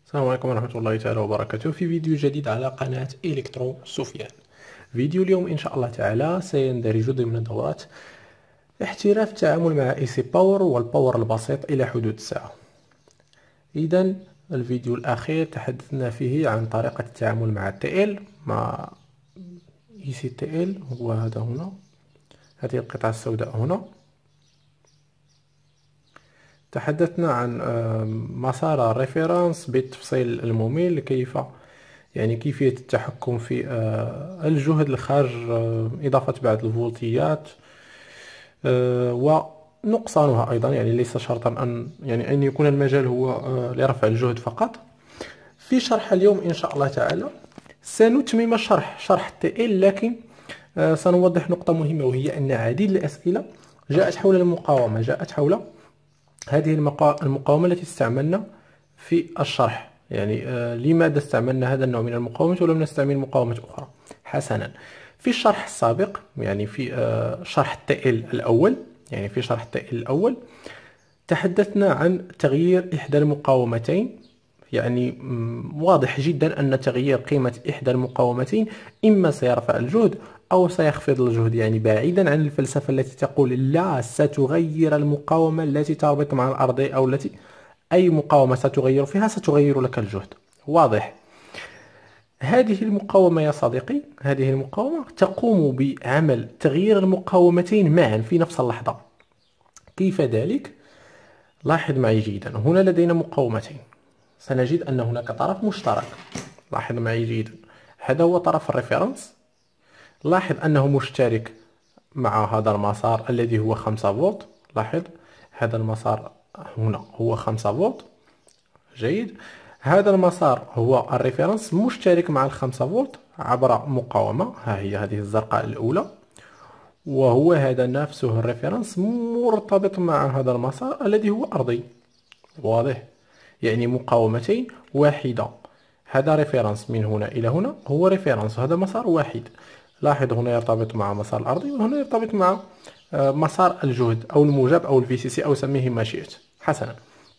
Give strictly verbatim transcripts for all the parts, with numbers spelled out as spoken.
السلام عليكم ورحمة الله تعالى وبركاته. في فيديو جديد على قناة إلكترو سفيان. فيديو اليوم إن شاء الله تعالى سيندرج ضمن دورة احتراف التعامل مع اي سي باور والباور البسيط إلى حدود الساعة. إذا الفيديو الأخير تحدثنا فيه عن طريقة التعامل مع تي ال مع اي سي تي ال، هو هذا هنا، هذه القطعة السوداء هنا. تحدثنا عن مسار الريفرنس بالتفصيل الممل، كيف يعني كيفية التحكم في الجهد الخارج، إضافة بعض الفولتيات ونقصانها أيضا. يعني ليس شرطا أن يعني أن يكون المجال هو لرفع الجهد فقط. في شرح اليوم إن شاء الله تعالى سنتمم شرح شرح التي ال، لكن سنوضح نقطة مهمة، وهي أن عديد الأسئلة جاءت حول المقاومة، جاءت حول هذه المقاومة التي استعملنا في الشرح. يعني آه لماذا استعملنا هذا النوع من المقاومة ولم نستعمل مقاومة أخرى؟ حسنا، في الشرح السابق، يعني في آه شرح التي ال الأول، يعني في شرح التي ال الأول تحدثنا عن تغيير إحدى المقاومتين. يعني واضح جدا أن تغيير قيمة إحدى المقاومتين إما سيرفع الجهد أو سيخفض الجهد، يعني بعيدا عن الفلسفة التي تقول لا ستغير المقاومة التي تربط مع الأرض، أو التي أي مقاومة ستغير فيها ستغير لك الجهد. واضح. هذه المقاومة يا صديقي، هذه المقاومة تقوم بعمل تغيير المقاومتين معا في نفس اللحظة. كيف ذلك؟ لاحظ معي جيدا، هنا لدينا مقاومتين، سنجد أن هناك طرف مشترك. لاحظ معي جيدا، هذا هو طرف الريفرنس. لاحظ أنه مشترك مع هذا المسار الذي هو خمسة فولت. لاحظ هذا المسار هنا هو خمسة فولت. جيد. هذا المسار هو الريفرنس مشترك مع الخمسة فولت عبر مقاومة، ها هي هذه الزرقاء الأولى، وهو هذا نفسه الريفرنس مرتبط مع هذا المسار الذي هو أرضي. واضح. يعني مقاومتين واحدة، هذا ريفرنس من هنا إلى هنا هو ريفرنس، هذا مسار واحد. لاحظ هنا يرتبط مع مسار الأرضي، وهنا يرتبط مع مسار الجهد أو الموجب أو الفي سي سي أو سميه ما شئت. حسنا،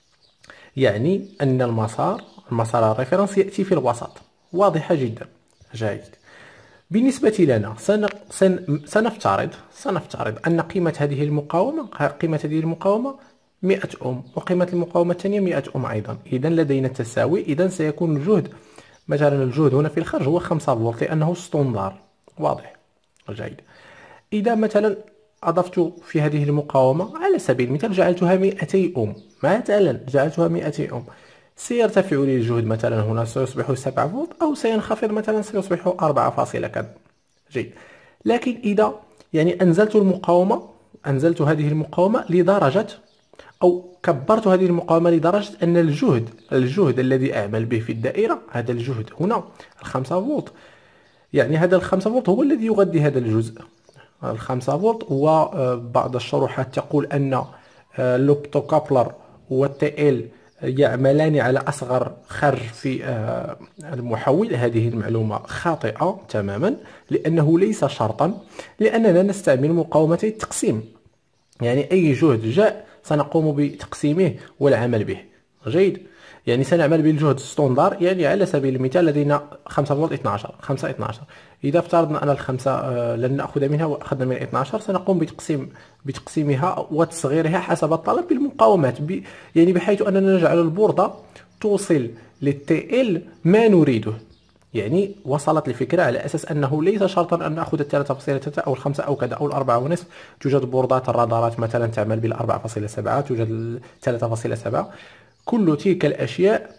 يعني أن المسار المسار الريفرنس يأتي في الوسط. واضحة جدا. جيد. بالنسبة لنا سن... سن... سنفترض سنفترض أن قيمة هذه المقاومة قيمة هذه المقاومة مئة أم، وقيمة المقاومة الثانية مئة أم أيضا. إذا لدينا التساوي. إذا سيكون الجهد، مثلا الجهد هنا في الخارج هو خمسة فولت لأنه ستوندار. واضح. جيد. إذا مثلا أضفت في هذه المقاومة على سبيل المثال جعلتها مئتي أم، مثلا جعلتها مئتي أم، سيرتفع لي الجهد مثلا هنا سيصبح سبعة فولت، أو سينخفض مثلا سيصبح أربعة فاصلة كذا. جيد. لكن إذا يعني أنزلت المقاومة أنزلت هذه المقاومة لدرجة، أو كبرت هذه المقاومة لدرجة أن الجهد الجهد الذي أعمل به في الدائرة، هذا الجهد هنا الخمسة فولت، يعني هذا الخمسة فولت هو الذي يغذي هذا الجزء الخمسة فولت. وبعض الشروحات تقول أن اللوبتوكابلر والتي ال يعملان على أصغر خرج في المحول. هذه المعلومة خاطئة تماما، لأنه ليس شرطا، لأننا نستعمل مقاومتي التقسيم. يعني أي جهد جاء سنقوم بتقسيمه والعمل به. جيد. يعني سنعمل بالجهد ستوندار. يعني على سبيل المثال لدينا خمسة فولت اثناش خمسة اثناش. إذا افترضنا أن الخمسة آه لن نأخذ منها وأخذنا من اثناش، سنقوم بتقسيم بتقسيمها وتصغيرها حسب الطلب بالمقاومات، ب يعني بحيث أننا نجعل البوردة توصل للتي ال ما نريده. يعني وصلت الفكرة على أساس أنه ليس شرطا أن نأخذ الثلاثة فاصلة ثلاثة أو الخمسة أو كذا أو الأربعة ونصف. توجد بوردات الرادارات مثلا تعمل بالأربعة فاصلة سبعة، توجد الثلاثة فاصلة سبعة. كل تلك الأشياء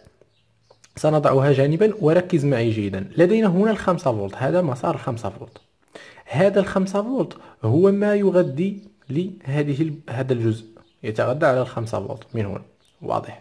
سنضعها جانبا. وركز معي جيدا، لدينا هنا الخمسة فولت، هذا مسار الخمسة فولت. هذا الخمسة فولت هو ما يغذي لهذه هذا الجزء، يتغذى على الخمسة فولت من هنا. واضح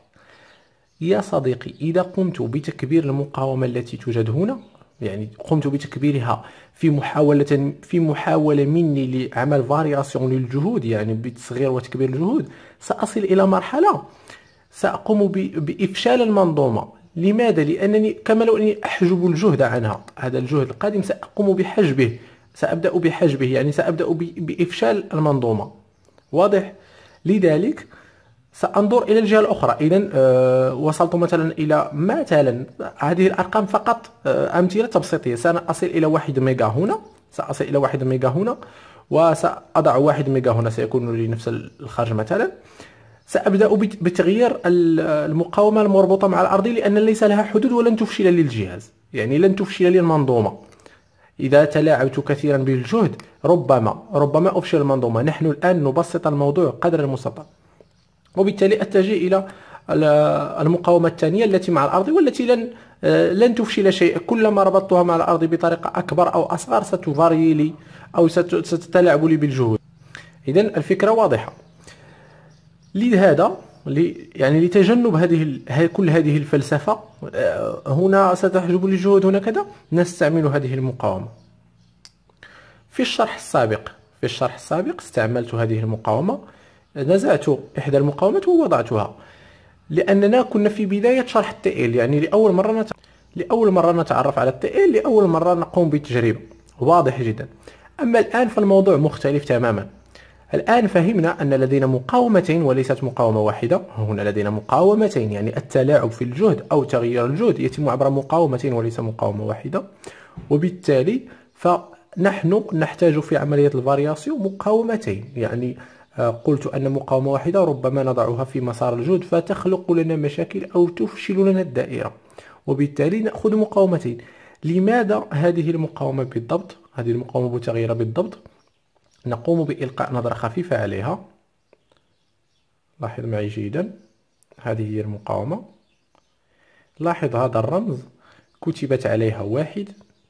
يا صديقي. إذا قمت بتكبير المقاومة التي توجد هنا، يعني قمت بتكبيرها في محاولة في محاولة مني لعمل فارياسيون للجهود، يعني بتصغير وتكبير الجهود، سأصل إلى مرحلة سأقوم بإفشال المنظومة. لماذا؟ لأنني كما لو أني أحجب الجهد عنها. هذا الجهد القادم سأقوم بحجبه، سأبدأ بحجبه، يعني سأبدأ بإفشال المنظومة. واضح. لذلك سأنظر إلى الجهة الأخرى. إذا آه وصلت مثلا إلى مثلا هذه الأرقام فقط آه أمثلة تبسيطية. سأصل إلى واحد ميجا هنا، سأصل إلى واحد ميجا هنا، وسأضع واحد ميجا هنا، سيكون لي نفس الخرج مثلا. سأبدأ بتغيير المقاومة المربوطة مع الأرضي، لأن ليس لها حدود ولن تفشل لي الجهاز، يعني لن تفشل لي المنظومة. إذا تلاعبت كثيرا بالجهد ربما ربما أفشل المنظومة. نحن الآن نبسط الموضوع قدر المستطاع، وبالتالي أتجه إلى المقاومة الثانية التي مع الأرض، والتي لن لن تفشل شيء. كلما ربطتها مع الأرض بطريقة أكبر أو أصغر ستفاري لي أو ستتلاعب لي بالجهود. إذا الفكرة واضحة. لهذا يعني لتجنب هذه كل هذه الفلسفة، هنا ستحجب لي الجهود، هنا كذا، نستعمل هذه المقاومة. في الشرح السابق في الشرح السابق استعملت هذه المقاومة، نزعت إحدى المقاومات ووضعتها، لأننا كنا في بداية شرح التي ال، يعني لأول مرة نت... لأول مرة نتعرف على التي ال، لأول مرة نقوم بتجربة. واضح جدا. أما الآن فالموضوع مختلف تماما. الآن فهمنا أن لدينا مقاومتين وليست مقاومة واحدة. هنا لدينا مقاومتين، يعني التلاعب في الجهد أو تغيير الجهد يتم عبر مقاومتين وليس مقاومة واحدة، وبالتالي فنحن نحتاج في عملية الفارياسيون مقاومتين. يعني قلت أن مقاومة واحدة ربما نضعها في مسار الجهد فتخلق لنا مشاكل أو تفشل لنا الدائرة، وبالتالي نأخذ مقاومتين. لماذا هذه المقاومة بالضبط؟ هذه المقاومة متغيرة بالضبط. نقوم بإلقاء نظرة خفيفة عليها. لاحظ معي جيدا، هذه هي المقاومة. لاحظ هذا الرمز كتبت عليها واحد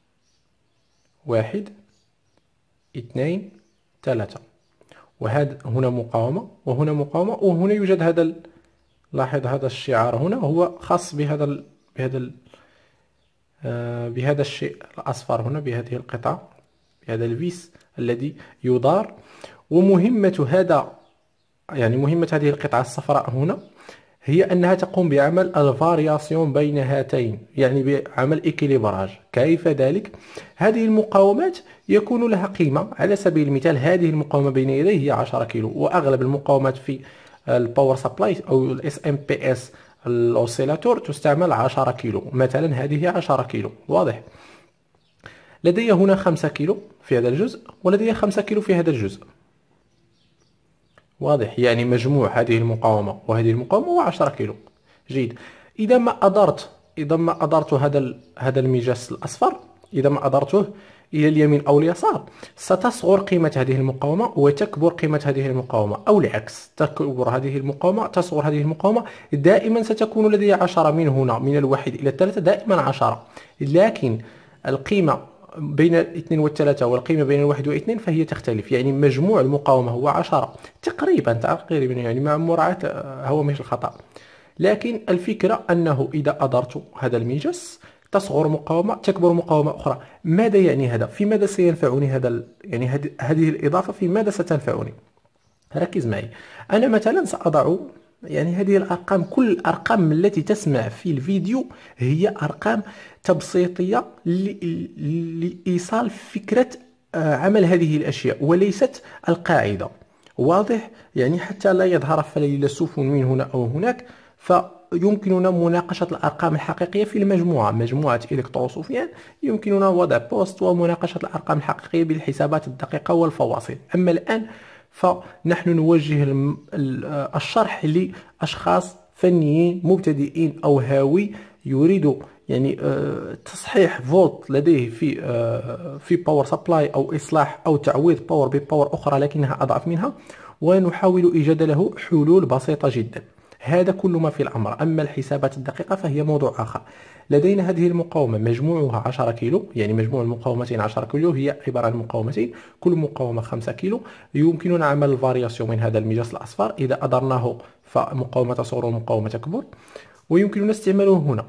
واحد اثنين ثلاثة، وهذا هنا مقاومة وهنا مقاومة، وهنا يوجد هذا ال... لاحظ هذا الشعار هنا هو خاص بهذا ال... بهذا ال... آه بهذا الشيء الأصفر هنا، بهذه القطعة، بهذا الفيس الذي يدار. ومهمة هذا يعني مهمة هذه القطعة الصفراء هنا هي أنها تقوم بعمل الفارياسيون بين هاتين، يعني بعمل إكيليبراج. كيف ذلك؟ هذه المقاومات يكون لها قيمة. على سبيل المثال هذه المقاومة بين يدي هي عشرة كيلو، وأغلب المقاومات في الباور سبلاي أو الاس ام بي اس الاوسيلاتور تستعمل عشرة كيلو. مثلا هذه عشرة كيلو. واضح؟ لدي هنا خمسة كيلو في هذا الجزء، ولدي خمسة كيلو في هذا الجزء. واضح؟ يعني مجموع هذه المقاومة وهذه المقاومة هو عشرة كيلو. جيد. إذا ما أدرت إذا ما أدرت هذا هذا المجس الأصفر، إذا ما أدرته إلى اليمين أو اليسار، ستصغر قيمة هذه المقاومة وتكبر قيمة هذه المقاومة، أو العكس، تكبر هذه المقاومة تصغر هذه المقاومة. دائما ستكون لدي عشرة من هنا، من الواحد إلى الثلاثة دائما عشرة، لكن القيمة بين الاثنين والثلاثة والقيمة بين الواحد والاثنين فهي تختلف. يعني مجموع المقاومة هو عشرة تقريبا تقريبا يعني مع مراعاة هوامش الخطأ. لكن الفكرة أنه إذا أدرت هذا المجس تصغر مقاومة تكبر مقاومة أخرى. ماذا يعني هذا؟ في ماذا سينفعني هذا يعني هذه الإضافة في ماذا ستنفعني؟ ركز معي. أنا مثلا سأضع يعني هذه الأرقام، كل الأرقام التي تسمع في الفيديو هي أرقام تبسيطية لإيصال فكرة عمل هذه الأشياء وليست القاعدة. واضح؟ يعني حتى لا يظهر فيلسوف من هنا أو هناك، فيمكننا مناقشة الأرقام الحقيقية في المجموعة، مجموعة إلكتروسوفيان. يمكننا وضع بوست ومناقشة الأرقام الحقيقية بالحسابات الدقيقة والفواصل. أما الآن فنحن نوجه الشرح لأشخاص فنيين مبتدئين أو هاوي يريد يعني تصحيح فولت لديه في في باور سبلاي أو إصلاح أو تعويض باور بباور أخرى لكنها أضعف منها، ونحاول إيجاد له حلول بسيطة جدا. هذا كل ما في الأمر. أما الحسابات الدقيقة فهي موضوع آخر. لدينا هذه المقاومة مجموعها عشرة كيلو، يعني مجموع المقاومتين عشرة كيلو، هي عبارة عن مقاومتين كل مقاومة خمسة كيلو. يمكننا عمل الفارياسيون من هذا المجس الأصفر. إذا أدرناه فمقاومة تصغر ومقاومة تكبر، ويمكننا استعماله هنا.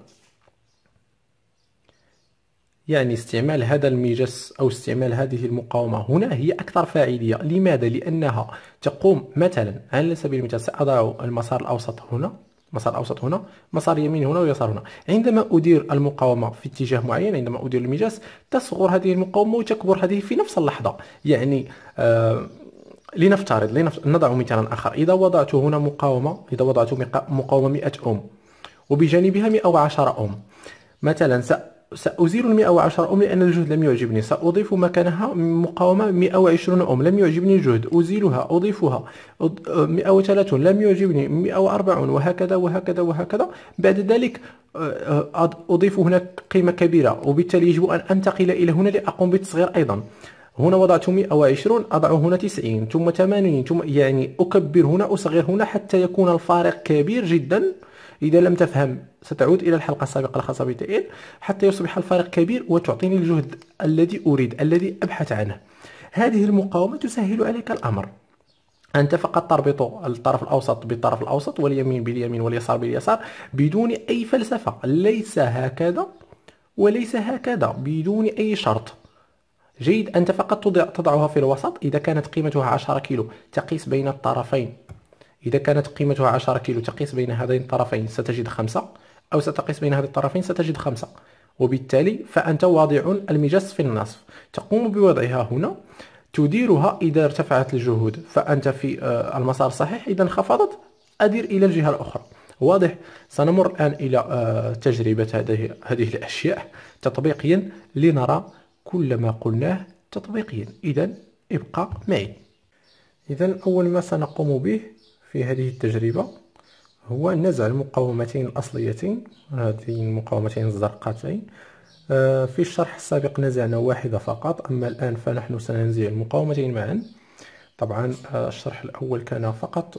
يعني استعمال هذا المجس أو استعمال هذه المقاومة هنا هي أكثر فاعلية. لماذا؟ لأنها تقوم مثلا على سبيل المثال سأضع المسار الأوسط هنا، مسار الأوسط هنا، مسار يمين هنا ويسار هنا. عندما أدير المقاومة في اتجاه معين، عندما أدير المجس تصغر هذه المقاومة وتكبر هذه في نفس اللحظة. يعني آه لنفترض لنفت... نضع مثالا آخر. إذا وضعت هنا مقاومة، إذا وضعت مقا- مقاومة مئة أوم وبجانبها مئة وعشرة أوم، مثلا س... سأزيل ال مئة وعشرة أوم لأن الجهد لم يعجبني، سأضيف مكانها مقاومة مئة وعشرين أوم، لم يعجبني الجهد، أزيلها، أضيفها أض- مئة وثلاثين لم يعجبني، مئة وأربعين، وهكذا وهكذا وهكذا. بعد ذلك آه، آه، أضيف هنا قيمة كبيرة، وبالتالي يجب أن أنتقل إلى هنا لأقوم بالتصغير أيضا. هنا وضعت مئة وعشرين، أضع هنا تسعين، ثم ثمانين، ثم يعني أكبر هنا، أصغر هنا حتى يكون الفارق كبير جدا. إذا لم تفهم ستعود إلى الحلقة السابقة الخاصة بتي إل حتى يصبح الفارق كبير وتعطيني الجهد الذي أريد، الذي أبحث عنه. هذه المقاومة تسهل عليك الأمر. أنت فقط تربط الطرف الأوسط بالطرف الأوسط، واليمين باليمين، واليسار باليسار، بدون أي فلسفة. ليس هكذا وليس هكذا، بدون أي شرط. جيد. أنت فقط تضع تضعها في الوسط. إذا كانت قيمتها عشرة كيلو تقيس بين الطرفين، إذا كانت قيمتها عشرة كيلو تقيس بين هذين الطرفين ستجد خمسة، أو ستقيس بين هذين الطرفين ستجد خمسة. وبالتالي فأنت واضع المجس في النصف، تقوم بوضعها هنا، تديرها. إذا ارتفعت الجهود فأنت في آه، المسار الصحيح، إذا انخفضت أدير إلى الجهة الأخرى. واضح. سنمر الآن إلى آه، تجربة هذه هذه الأشياء تطبيقيا لنرى كل ما قلناه تطبيقيا. إذا ابقى معي. إذا أول ما سنقوم به في هذه التجربة هو نزع المقاومتين الأصليتين، هذه المقاومتين الزرقاتين. في الشرح السابق نزعنا واحدة فقط، أما الآن فنحن سننزع المقاومتين معا. طبعا الشرح الأول كان فقط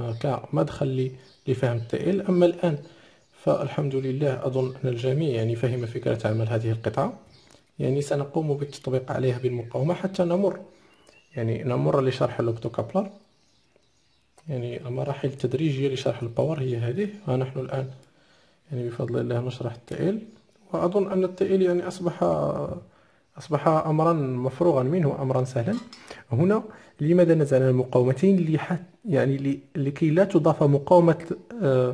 كمدخل لفهم التي إل، أما الآن فالحمد لله أظن أن الجميع يعني فهم فكرة عمل هذه القطعة. يعني سنقوم بالتطبيق عليها بالمقاومة حتى نمر يعني نمر لشرح الأوبتوكابلر. يعني المراحل التدريجية لشرح الباور هي هذه. ونحن الآن يعني بفضل الله نشرح التي إل، وأظن أن التي إل يعني أصبح أصبح أمرا مفروغا منه، أمرا سهلا. هنا لماذا نزعنا المقاومتين؟ لحت يعني لكي لا تضاف مقاومة آه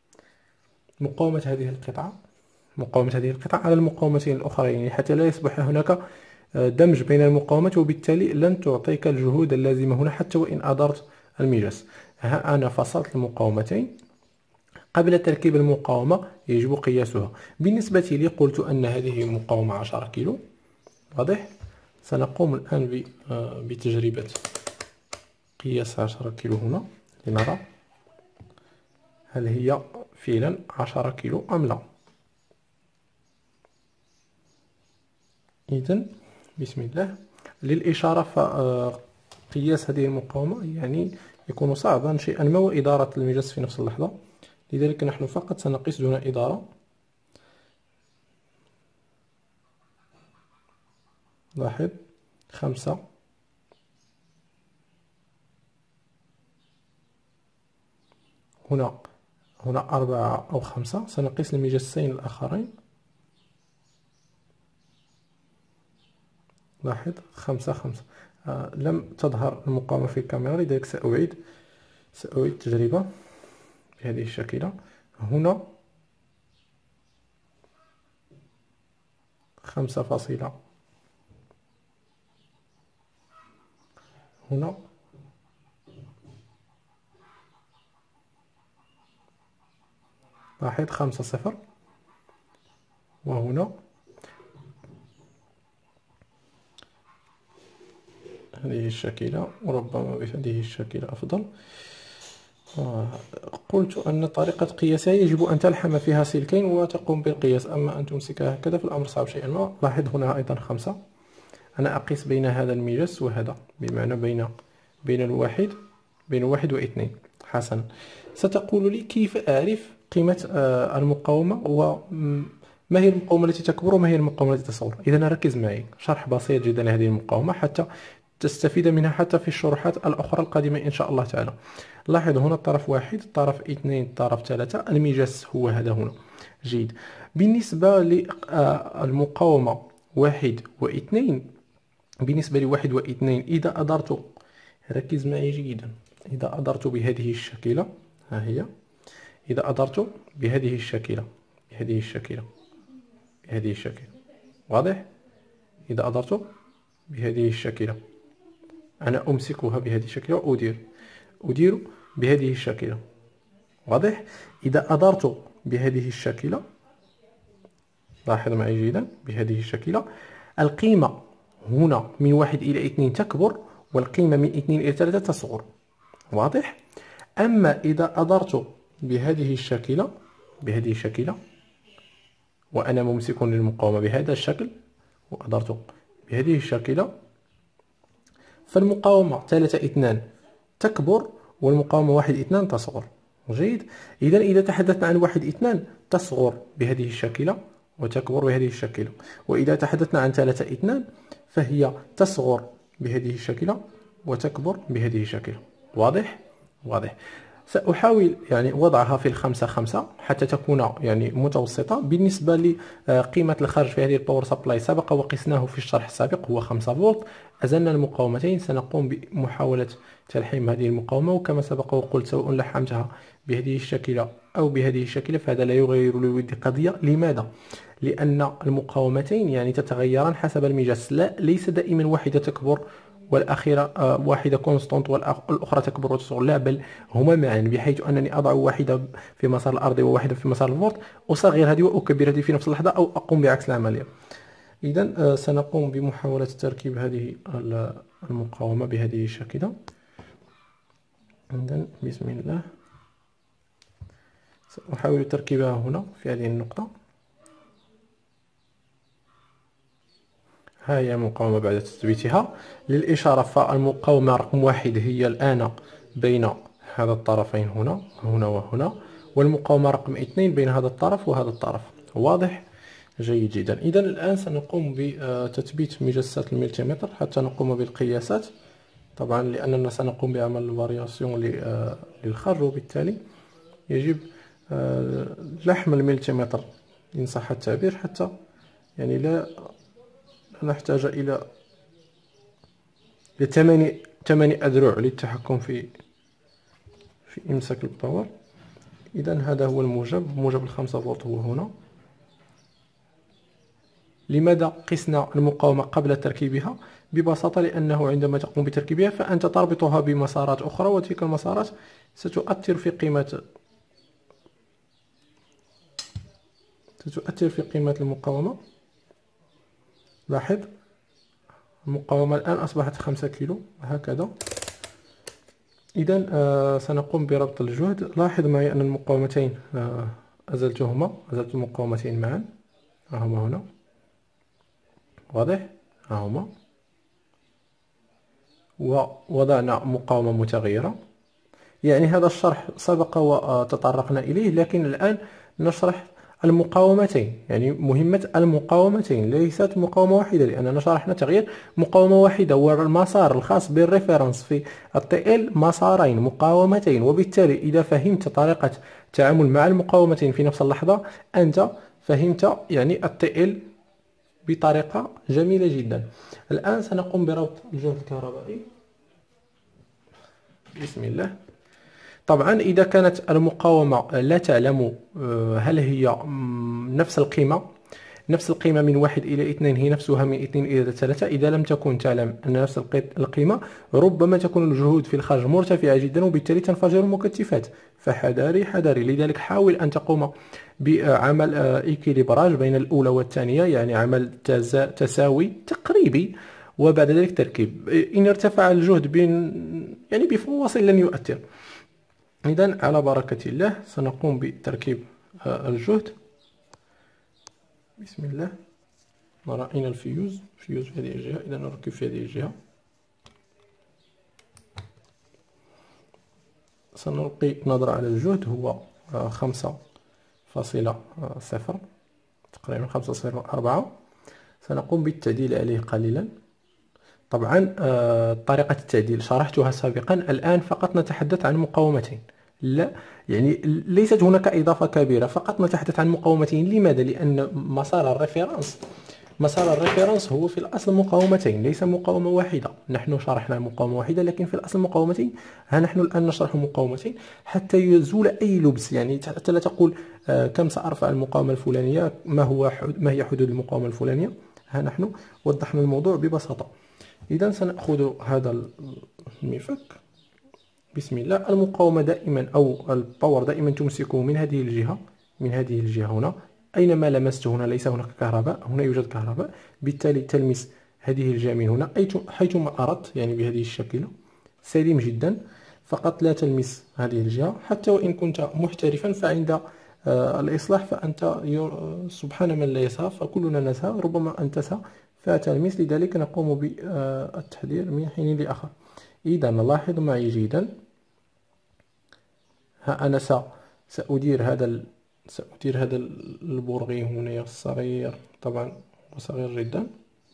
مقاومة هذه القطعة مقاومة هذه القطعة على المقاومتين الأخرين، يعني حتى لا يصبح هناك دمج بين المقاومات، وبالتالي لن تعطيك الجهود اللازمة هنا حتى وإن أدرت المجس. ها أنا فصلت المقاومتين. قبل تركيب المقاومة يجب قياسها. بالنسبة لي قلت أن هذه مقاومة عشرة كيلو. واضح. سنقوم الآن بتجربة قياس عشرة كيلو هنا لنرى هل هي فعلا عشرة كيلو أم لا. إذن بسم الله. للإشارة فقياس هذه المقاومة يعني يكون صعبا شيئا ما، وإدارة المجس في نفس اللحظة. لذلك نحن فقط سنقيس دون إدارة. لاحظ خمسة، هنا هنا أربعة أو خمسة. سنقيس المجسين الآخرين. لاحظ خمسة خمسة. آه لم تظهر المقاومة في الكاميرا، لذلك سأعيد سأعيد التجربة بهذه الشكلة. هنا خمسة فاصلة، هنا لاحظ خمسة صفر، وهنا هذه الشكلة، وربما بهذه الشكلة أفضل. آه. قلت أن طريقة قياسها يجب أن تلحم فيها سلكين وتقوم بالقياس، أما أن تمسكها هكذا في الأمر صعب شيئا ما. لاحظ هنا أيضا خمسة. أنا أقيس بين هذا المجس وهذا، بمعنى بين بين الواحد بين واحد واثنين. حسنا. ستقول لي كيف أعرف قيمة آه المقاومة، وما هي المقاومة التي تكبر وما هي المقاومة التي تصغر؟ إذا ركز معي، شرح بسيط جدا لهذه المقاومة حتى تستفيد منها حتى في الشروحات الأخرى القادمة إن شاء الله تعالى. لاحظ هنا الطرف واحد، الطرف اثنين، الطرف ثلاثة، المجس هو هذا هنا. جيد. بالنسبة للمقاومة واحد واثنين، بالنسبة لواحد واثنين إذا أدرت، ركز معي جيدا، إذا أدرت بهذه الشكلة، ها هي، إذا أدرت بهذه الشكلة بهذه الشكلة بهذه الشكلة واضح. إذا أدرت بهذه الشكلة أنا أمسكها بهذه الشكلة وأدير أدير بهذه الشكلة. واضح؟ إذا أدرت بهذه الشكلة، لاحظ معي جيدا، بهذه الشكلة القيمة هنا من واحد إلى اثنين تكبر، والقيمة من اثنين إلى ثلاثة تصغر. واضح؟ أما إذا أدرت بهذه الشكلة بهذه الشكلة وأنا ممسك للمقاومة بهذا الشكل، وأدرت بهذه الشكلة، فالمقاومة ثلاثة اثنان تكبر والمقاومة واحد اثنان تصغر. جيد. إذا إذا تحدثنا عن واحد اثنان تصغر بهذه الشكلة وتكبر بهذه الشكلة، وإذا تحدثنا عن ثلاثة اثنان فهي تصغر بهذه الشكلة وتكبر بهذه الشكلة. واضح؟ واضح. سأحاول يعني وضعها في الخمسة خمسة حتى تكون يعني متوسطة. بالنسبة لقيمة الخرج في هذه الباور سبلاي سبق وقسناه في الشرح السابق، هو خمسة فولت. أزلنا المقاومتين، سنقوم بمحاولة تلحيم هذه المقاومة، وكما سبق وقلت سواء لحمتها بهذه الشكلة أو بهذه الشكلة فهذا لا يغير للود قضية. لماذا؟ لأن المقاومتين يعني تتغيران حسب المجس، لا ليس دائما واحدة تكبر والأخيرة آه واحدة كونستانت والأخرى تكبر وتصغر، لا، بل هما معا، بحيث أنني أضع واحدة في مسار الأرضي وواحدة في مسار الفولت، أصغر هذه وأكبر هذه في نفس اللحظة، أو أقوم بعكس العملية. إذا آه سنقوم بمحاولة تركيب هذه المقاومة بهذه الشكل. إذا بسم الله سأحاول تركيبها هنا في هذه النقطة. ها هي المقاومة بعد تثبيتها. للإشارة فالمقاومة رقم واحد هي الآن بين هذا الطرفين هنا هنا وهنا، والمقاومة رقم اثنين بين هذا الطرف وهذا الطرف. واضح؟ جيد جدا. إذا الآن سنقوم بتثبيت مجسات الملتيمتر حتى نقوم بالقياسات، طبعا لأننا سنقوم بعمل الفارياسيون للخرج، وبالتالي يجب لحم الملتيمتر إن صح التعبير حتى يعني لا نحتاج إلى لثماني ثماني أذرع للتحكم في في إمساك الباور. إذا هذا هو الموجب، موجب الخمسة فولت هو هنا. لماذا قسنا المقاومة قبل تركيبها؟ ببساطة لأنه عندما تقوم بتركيبها فأنت تربطها بمسارات أخرى، وتلك المسارات ستؤثر في قيمة ستؤثر في قيمة المقاومة. لاحظ المقاومة الآن أصبحت خمسة كيلو هكذا. إذا آه سنقوم بربط الجهد. لاحظ معي أن المقاومتين آه أزلتهما، أزلت المقاومتين معا، هما هنا. واضح؟ هما. ووضعنا مقاومة متغيرة. يعني هذا الشرح سبق وتطرقنا إليه، لكن الآن نشرح المقاومتين، يعني مهمة المقاومتين ليست مقاومة واحدة، لأننا شرحنا تغيير مقاومة واحدة، والمسار الخاص بالريفرنس في التي ال مسارين مقاومتين، وبالتالي إذا فهمت طريقة التعامل مع المقاومتين في نفس اللحظة أنت فهمت يعني التي ال بطريقة جميلة جدا. الآن سنقوم بربط الجهد الكهربائي. بسم الله. طبعا إذا كانت المقاومة لا تعلم هل هي نفس القيمة نفس القيمة من واحد إلى اثنين هي نفسها من اثنين إلى ثلاثة، إذا لم تكن تعلم أن نفس القيمة ربما تكون الجهود في الخارج مرتفعة جدا، وبالتالي تنفجر المكثفات، فحذاري حذاري. لذلك حاول أن تقوم بعمل إيكيليبراج بين الأولى والثانية، يعني عمل تساوي تقريبي، وبعد ذلك تركيب. إن ارتفع الجهد بين يعني بفواصل لن يؤثر. إذن على بركة الله سنقوم بتركيب الجهد. بسم الله. رأينا الفيوز فيوز في هذه الجهة، إذا نركب في هذه الجهة. سنلقي نظرة على الجهد، هو خمسة فاصلة صفر تقريبا خمسة فاصلة أربعة. سنقوم بالتعديل عليه قليلا. طبعا طريقة التعديل شرحتها سابقا، الآن فقط نتحدث عن مقاومتين، لا يعني ليست هناك إضافة كبيرة، فقط نتحدث عن مقاومتين. لماذا؟ لأن مسار الريفرنس مسار الريفرنس هو في الأصل مقاومتين ليس مقاومة واحدة. نحن شرحنا مقاومة واحدة لكن في الأصل مقاومتين. ها نحن الآن نشرح مقاومتين حتى يزول أي لبس، يعني حتى لا تقول آه كم سأرفع المقاومة الفلانية، ما هو ما هي حدود المقاومة الفلانية. ها نحن وضحنا الموضوع ببساطة. إذا سنأخذ هذا المفك بسم الله. المقاومة دائما أو الباور دائما تمسكه من هذه الجهة، من هذه الجهة هنا، أينما لمست هنا ليس هناك كهرباء، هنا يوجد كهرباء، بالتالي تلمس هذه الجهة من هنا حيثما أردت، يعني بهذه الشكل سليم جدا. فقط لا تلمس هذه الجهة، حتى وإن كنت محترفا فعند آه الإصلاح فأنت سبحان من لا يسهى، فكلنا نسهى، ربما أن تسهى فتلمس، لذلك نقوم بالتحذير من حين لآخر. إذا لاحظ معي جيدا، ها أنا سأدير هذا ال... سأدير هذا البرغي هنا الصغير، طبعا هو صغير جدا.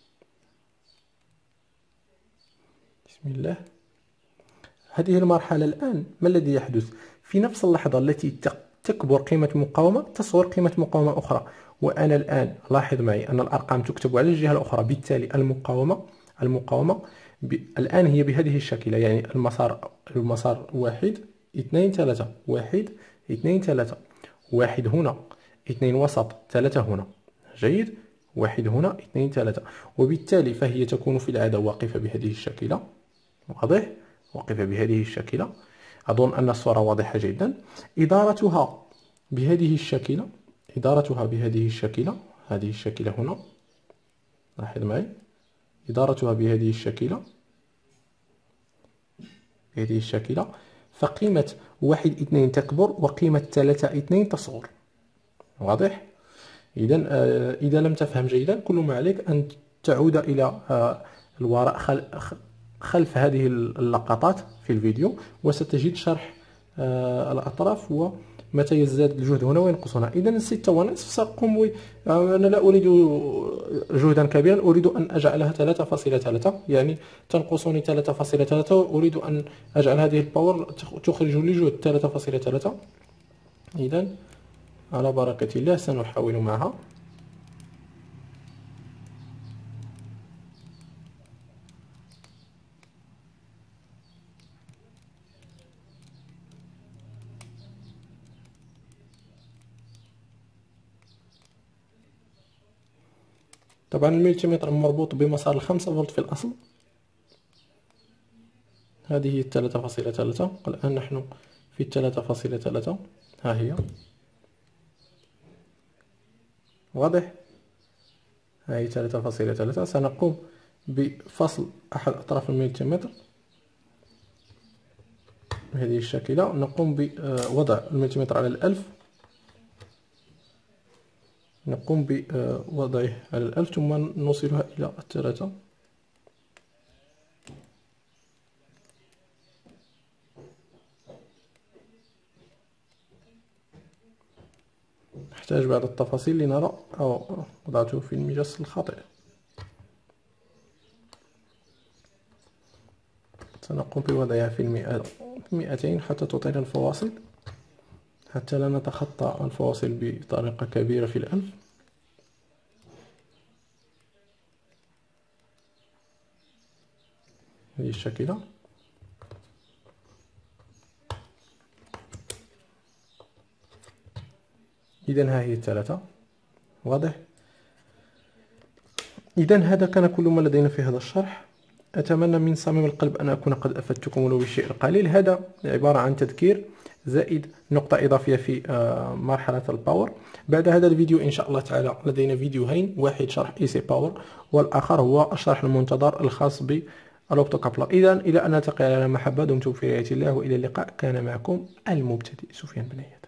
بسم الله. هذه المرحلة الآن ما الذي يحدث؟ في نفس اللحظة التي تكبر قيمة مقاومة تصغر قيمة مقاومة أخرى، وأنا الآن لاحظ معي أن الأرقام تكتب على الجهة الأخرى، بالتالي المقاومة المقاومة ب... الآن هي بهذه الشكل، يعني المسار المسار واحد اثنين ثلاثة، واحد اثنين ثلاثة، واحد هنا، اثنين وسط، ثلاثة هنا، جيد، واحد هنا، اثنين ثلاثة، وبالتالي فهي تكون في العادة واقفة بهذه الشكلة، واضح؟ واقفة بهذه الشكلة. أظن أن الصورة واضحة جدا. إدارتها بهذه الشكلة، إدارتها بهذه الشكلة، هذه الشكلة هنا، لاحظ معي، إدارتها بهذه الشكلة، بهذه الشكلة، فقيمة واحد اثنين تكبر وقيمة ثلاثة اثنين تصغر، واضح؟ إذا آه إذا لم تفهم جيدا كل ما عليك أن تعود إلى آه الوراء خلف هذه اللقطات في الفيديو، وستجد شرح آه الأطراف ومتى يزداد الجهد هنا وينقص هنا. إذا ستة ونصف سأقوم، أنا لا أريد جهدا كبيرا، أريد أن أجعلها ثلاثة فاصلة ثلاثة، يعني تنقصني ثلاثة فاصلة ثلاثة، وأريد أن أجعل هذه الباور تخرج لي جهد ثلاثة فاصلة ثلاثة. إذا على بركة الله سنحاول معها. طبعا الملتيمتر مربوط بمسار الخمسة فولت في الأصل، هذه هي الثلاثة فاصلة ثلاثة، الآن نحن في الثلاثة فاصلة ثلاثة، ها هي، واضح؟ ها هي ثلاثة فاصلة ثلاثة. سنقوم بفصل أحد أطراف الملتيمتر بهذه الشكلة، نقوم بوضع الملتيمتر على الألف، نقوم بوضعه على الألف ثم نوصلها إلى الثلاثة. نحتاج بعض التفاصيل لنرى أو وضعته في المجس الخاطئ. سنقوم بوضعها في المئة مئتين حتى تطيل الفواصل، حتى لا نتخطى الفواصل بطريقة كبيرة في الألف. هذه الشكلة. إذن ها هي الثلاثة، واضح؟ إذن هذا كان كل ما لدينا في هذا الشرح. أتمنى من صميم القلب أن أكون قد أفدتكم ولو بالشيء القليل. هذا عبارة عن تذكير زائد نقطة إضافية في مرحلة الباور. بعد هذا الفيديو إن شاء الله تعالى لدينا فيديوهين، واحد شرح إي سي باور والآخر هو الشرح المنتظر الخاص بالأوبتوكابلر. إذن إلى أن نلتقي على محبة، دمتم في رعاية الله، وإلى اللقاء. كان معكم المبتدئ سفيان بن عياد.